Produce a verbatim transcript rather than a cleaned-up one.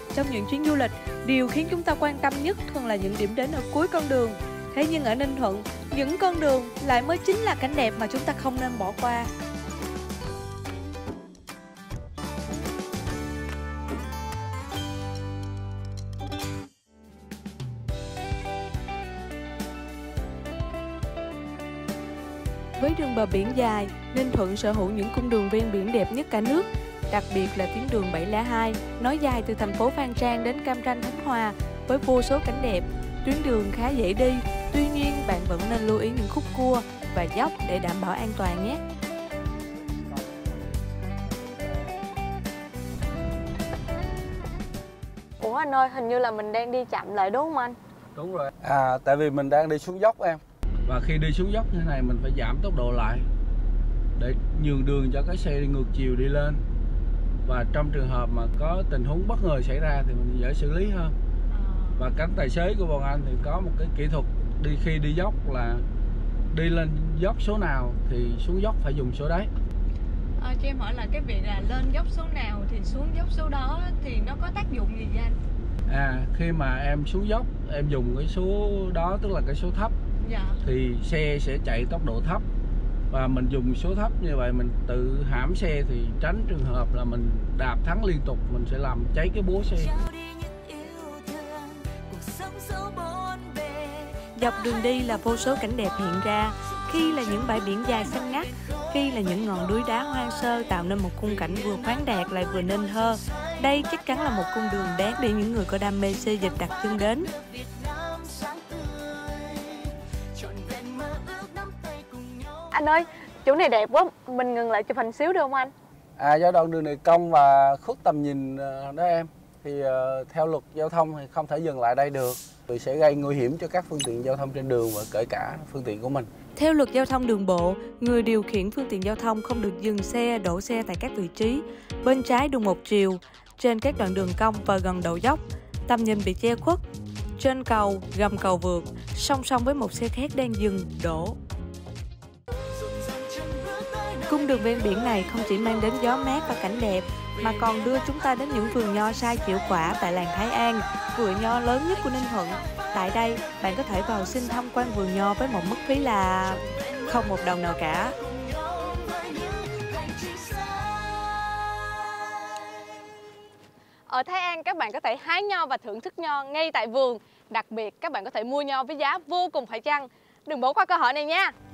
Trong những chuyến du lịch, điều khiến chúng ta quan tâm nhất thường là những điểm đến ở cuối con đường. Thế nhưng ở Ninh Thuận, những con đường lại mới chính là cảnh đẹp mà chúng ta không nên bỏ qua. Với đường bờ biển dài, Ninh Thuận sở hữu những cung đường ven biển đẹp nhất cả nước. Đặc biệt là tuyến đường bảy không hai, nối dài từ thành phố Phan Rang đến Cam Ranh, Khánh Hòa, với vô số cảnh đẹp. Tuyến đường khá dễ đi, tuy nhiên bạn vẫn nên lưu ý những khúc cua và dốc để đảm bảo an toàn nhé. Ủa anh ơi, hình như là mình đang đi chậm lại đúng không anh? Đúng rồi. À, tại vì mình đang đi xuống dốc em. Và khi đi xuống dốc như thế này mình phải giảm tốc độ lại để nhường đường cho cái xe đi ngược chiều đi lên. Và trong trường hợp mà có tình huống bất ngờ xảy ra thì mình dễ xử lý hơn. Và các tài xế của bọn anh thì có một cái kỹ thuật đi khi đi dốc là đi lên dốc số nào thì xuống dốc phải dùng số đấy. À, cho em hỏi là cái việc là lên dốc số nào thì xuống dốc số đó thì nó có tác dụng gì vậy anh? À, khi mà em xuống dốc em dùng cái số đó tức là cái số thấp. Dạ. Thì xe sẽ chạy tốc độ thấp. Và mình dùng số thấp như vậy mình tự hãm xe thì tránh trường hợp là mình đạp thắng liên tục, mình sẽ làm cháy cái bố xe. Dọc đường đi là vô số cảnh đẹp hiện ra, khi là những bãi biển dài xanh ngắt, khi là những ngọn núi đá hoang sơ tạo nên một khung cảnh vừa khoáng đạt lại vừa nên thơ. Đây chắc chắn là một cung đường đáng để những người có đam mê xê dịch đặt chân đến. Anh ơi, chỗ này đẹp quá, mình ngừng lại chụp hình xíu được không anh? À, do đoạn đường này cong và khuất tầm nhìn đó em, thì uh, theo luật giao thông thì không thể dừng lại đây được, vì sẽ gây nguy hiểm cho các phương tiện giao thông trên đường và kể cả phương tiện của mình. Theo luật giao thông đường bộ, người điều khiển phương tiện giao thông không được dừng xe, đổ xe tại các vị trí bên trái đường một chiều, trên các đoạn đường cong và gần đầu dốc, tầm nhìn bị che khuất, trên cầu, gầm cầu vượt, song song với một xe khác đang dừng, đổ. Cung đường ven biển này không chỉ mang đến gió mát và cảnh đẹp, mà còn đưa chúng ta đến những vườn nho sai chịu quả tại làng Thái An, vườn nho lớn nhất của Ninh Thuận. Tại đây, bạn có thể vào xin tham quan vườn nho với một mức phí là không một đồng nào cả. Ở Thái An, các bạn có thể hái nho và thưởng thức nho ngay tại vườn. Đặc biệt, các bạn có thể mua nho với giá vô cùng phải chăng. Đừng bỏ qua cơ hội này nha!